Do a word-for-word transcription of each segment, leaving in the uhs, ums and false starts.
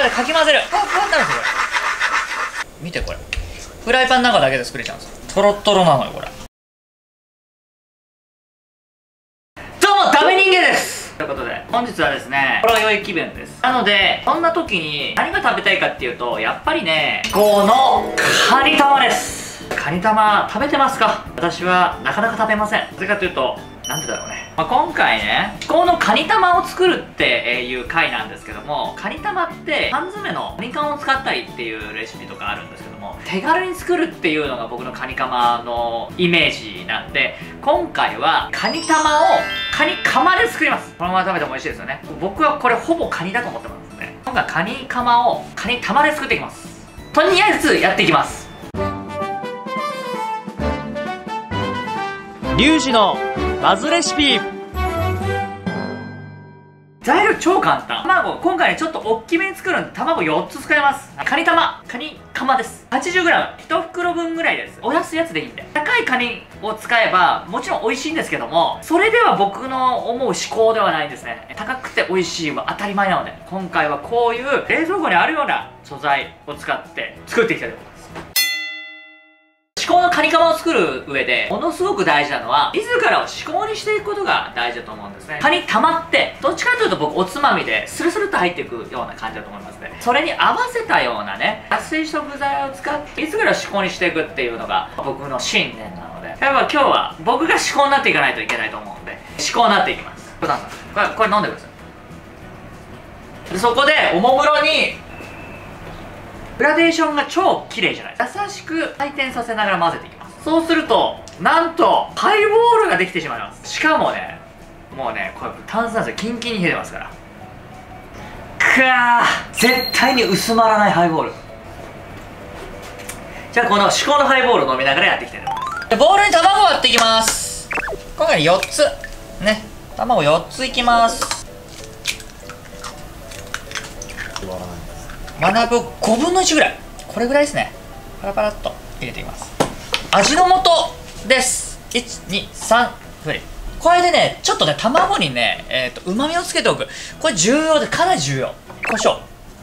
れでかき混ぜる。ふわふわになるんですよこれ。見てこれ、フライパンの中だけで作れちゃうんですよ。トロットロなのよこれ。どうもダメ人間です。ということで本日はですね、ほろ酔い気分です。なのでそんな時に何が食べたいかっていうと、やっぱりね、このカニ玉ですす。カニ玉食べてますか？私はなかなか食べません。なぜかというと、なんでだろうね、まあ、今回ね、このカニ玉を作るっていう回なんですけども、カニ玉って缶詰のカニ缶を使ったりっていうレシピとかあるんですけども、手軽に作るっていうのが僕のカニ玉のイメージなんで、今回はカニ玉をカニカマで作ります。このまま食べても美味しいですよね。僕はこれほぼカニだと思ってますので、今回カニカマをカニ玉で作っていきます。とりあえずやっていきます。リュウジのバズレシピ。材料超簡単。卵、今回ねちょっと大きめに作るんで卵よっつ使います。カニ玉、カニカマです。 はちじゅうグラム、いち袋分ぐらいです。お安いやつでいいんで。高いカニを使えばもちろん美味しいんですけども、それでは僕の思う思考ではないんですね。高くて美味しいは当たり前なので、今回はこういう冷蔵庫にあるような素材を使って作っていきたいと思います。至高のカニカマを作る上でものすごく大事なのは、自らを至高にしていくことが大事だと思うんですね。カニ玉ってどっちかというと僕おつまみでスルスルと入っていくような感じだと思いますね。それに合わせたようなね、安い食材を使って自らを至高にしていくっていうのが僕の信念なので、やっぱ今日は僕が至高になっていかないといけないと思うんで、至高になっていきます。これこれこれ飲んでください。でそこでおもむろにグラデーションが超綺麗じゃない。優しく回転させながら混ぜていきます。そうするとなんとハイボールができてしまいます。しかもね、もうねこれ炭酸水キンキンに冷えてますから、くわー、絶対に薄まらないハイボール。じゃあこの至高のハイボールを飲みながらやっていきたいと思います。ボウルに卵を割っていきます。今回よっつね、卵よっついきます。学ぶごぶんのいちぐらい、これぐらいですね。パラパラっと入れていきます。味の素です。いちにさんふり。これでねちょっとね卵にねえー、とうまみをつけておく。これ重要で、かなり重要。胡椒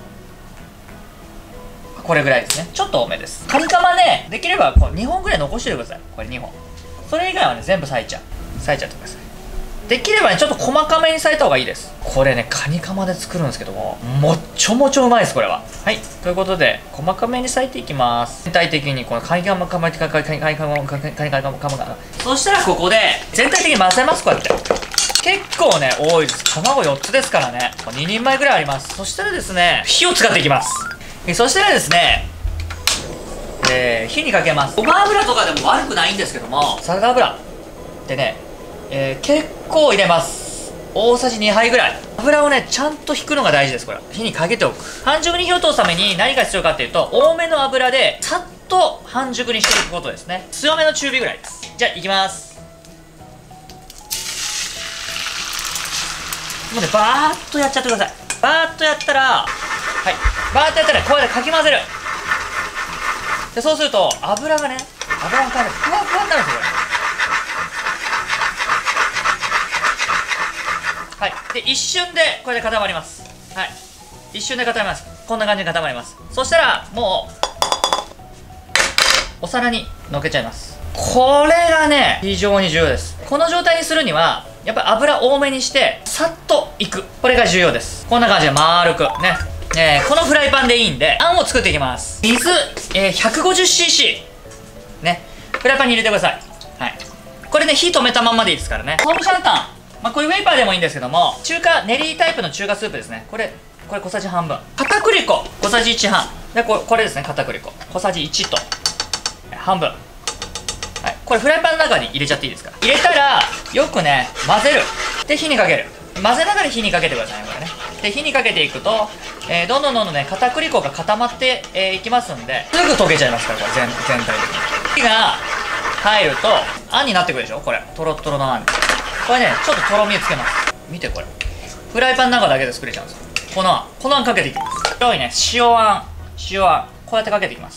これぐらいですね。ちょっと多めです。カニカマね、できればこうにほんぐらい残しておいてください。これにほん。それ以外はね全部裂いちゃう裂いちゃってください。できればねちょっと細かめに裂いた方がいいです。これねカニカマで作るんですけども、もっちょもちょうまいですこれは。はい、ということで細かめに裂いていきます。全体的にこのカニカマカマカニカマカニカマカニカマカニカマカマが、そしたらここで全体的に混ぜます。こうやって結構ね多いです。卵よっつですからね、ににんまえぐらいあります。そしたらですね、火を使っていきます。そしたらですね、えー、火にかけます。ごま油とかでも悪くないんですけども、サラダ油でね、えー、結構入れます。大さじにはいぐらい。油をねちゃんと引くのが大事です。これ火にかけておく。半熟に火を通すために何が必要かっていうと、多めの油でさっと半熟にしていくことですね。強めの中火ぐらいです。じゃあいきます。もうねバーッとやっちゃってください。バーッとやったら、はい、バーッとやったらこうやってかき混ぜる。でそうすると油がね、油がかなりふわふわになるんですよこれ。はい、で一瞬でこれで固まります。はい、一瞬で固まります。こんな感じで固まります。そしたらもうお皿にのけちゃいます。これがね非常に重要です。この状態にするにはやっぱり油多めにしてさっといく、これが重要です。こんな感じで丸くね、えー、このフライパンでいいんであんを作っていきます。水、えー、ひゃくごじゅっシーシー ね、フライパンに入れてください。はい、これね火止めたまんまでいいですからね。コームシャンタン、まあ、こういうウェイパーでもいいんですけども、中華練りタイプの中華スープですね。これこれ小さじはんぶん。片栗粉小さじいちはんで、これこれですね、片栗粉小さじいちと半分。はい、これフライパンの中に入れちゃっていいですから。入れたらよくね混ぜる。で火にかける。混ぜながら火にかけてくださいね、これね。で火にかけていくと、えー、どんどんどんどんね片栗粉が固まってい、えー、きますんで、すぐ溶けちゃいますから、これ 全, 全体的に火が入るとあんになってくるでしょ。これトロットロのあん。これねちょっととろみつけます。見てこれ、フライパンの中だけで作れちゃうんですよ。このあんこのあんかけていきます。白いね塩あん、塩あんこうやってかけていきます。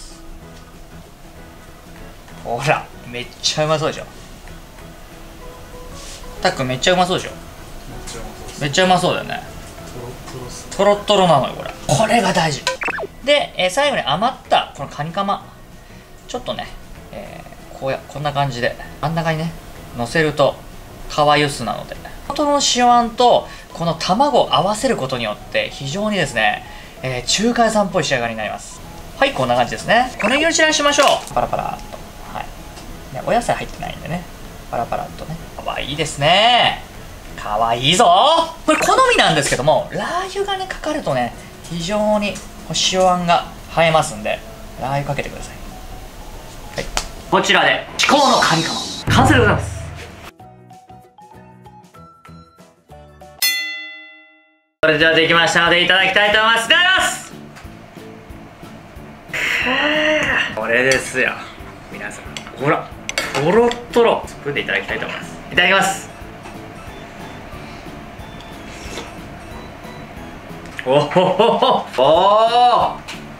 ほらめっちゃうまそうでしょ。たっくんめっちゃうまそうでしょ。めっちゃうまそうだよね。 トロっす。 トロトロなのよこれ。これが大事で、えー、最後に余ったこのカニカマちょっとね、えー、こうやこんな感じで真ん中にね乗せるとかわゆすなので、トロトロの塩あんとこの卵を合わせることによって非常にですね、えー、中華屋さんっぽい仕上がりになります。はい、こんな感じですね。小ネギの散らしましょう。パラパラっと。はい、ね、お野菜入ってないんでね、パラパラっとね。かわいいですね。かわいいぞ。これ好みなんですけども、ラー油がねかかるとね非常に塩あんが映えますんで、ラー油かけてください。はい、こちらで至高のカニカマ完成でございます。それではできましたのでいただきたいと思います。いただきます。これですよ皆さん、ほらとろとろ。スプーンでいただきたいと思います。いただきます。おほほほおお、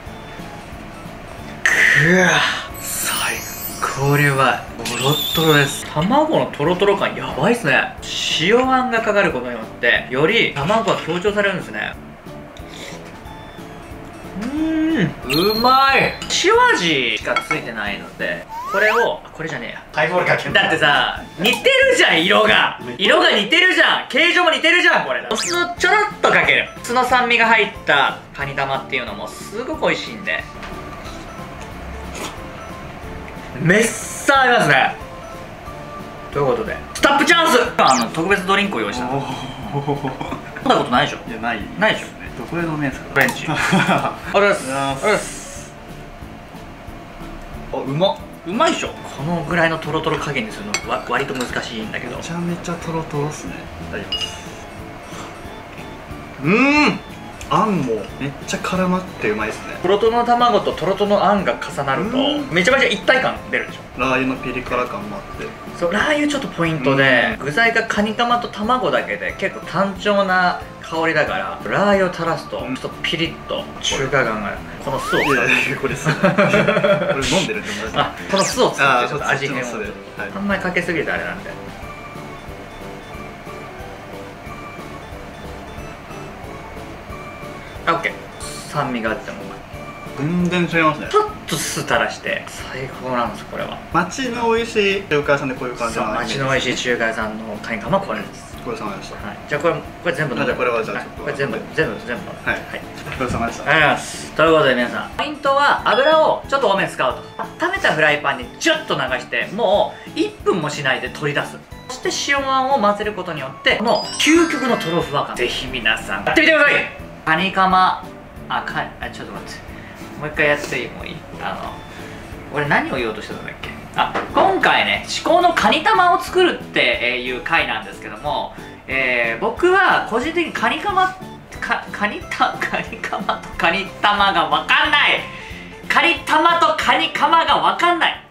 くわ最高にうまい。とろとろです。卵のとろとろ感やばいっすね。塩あんがかかることによってより卵が強調されるんですね。うーん、うまい。塩味しかついてないので、これをこれじゃねえや、 ハイボールかける。 だってさ似てるじゃん、色が色が似てるじゃん、形状も似てるじゃん。これお酢をちょろっとかける。酢の酸味が入ったカニ玉っていうのもすごく美味しいんで、めっさ合いますね。ということでスタップチャンス、あの特別ドリンクを用意したの。飲んだことないでしょ。 いや、ないないでしょ。 どこで飲めんすか。 フレンチありがとうございます。ありがとうございます。あ、うまっ。うまいでしょ。このぐらいのトロトロ加減にするのわ割と難しいんだけど、 めちゃめちゃトロトロっすね。いただきます。うーん、あんもめっちゃ絡まってうまいですね。 トロトロの卵とトロトロのあんが重なるとめちゃめちゃ一体感出るでしょ。 ラー油のピリ辛感もあって、 そう、ラー油ちょっとポイントで、具材がカニカマと卵だけで結構単調な香りだから、ラー油を垂らすとちょっとピリッと中華感が、この酢を使う。 いやいや、これっすね。これ飲んでるって思いますね。 あ、この酢を使ってちょっとあ味変を、 そっちの酢で、はい、 あんまりかけすぎるとあれなんで。あ、オッケー。酸味があっても全然違いますね。 ちょっと酢垂らして最高なんです。これは町の美味しい中華屋さんでこういう感じそう、 の町の美味しい中華屋さんのカニカマはこれです。 ごちそうさまでした。 はい、じゃあこれこれ全部飲んで。 じゃあこれはじゃあちょっとこれ全部全部全部飲んで。 はい、 はい、 ごちそうさまでした。 ありがとうございます。ということで皆さん、ポイントは油をちょっと多めに使うと。温めたフライパンにジュッと流してもういっぷんもしないで取り出す。そして塩あんを混ぜることによってこの究極のとろふわ感、ぜひ皆さんやってみてください。カニカマ、あかあちょっと待って、もう一回やっていい？もういい？あの俺何を言おうとしてたんだっけ。あ、今回ね至高のカニ玉を作るっていう回なんですけども、えー、僕は個人的にカニカマかカニタカニカマとカニ玉が分かんないカニ玉とカニカマが分かんない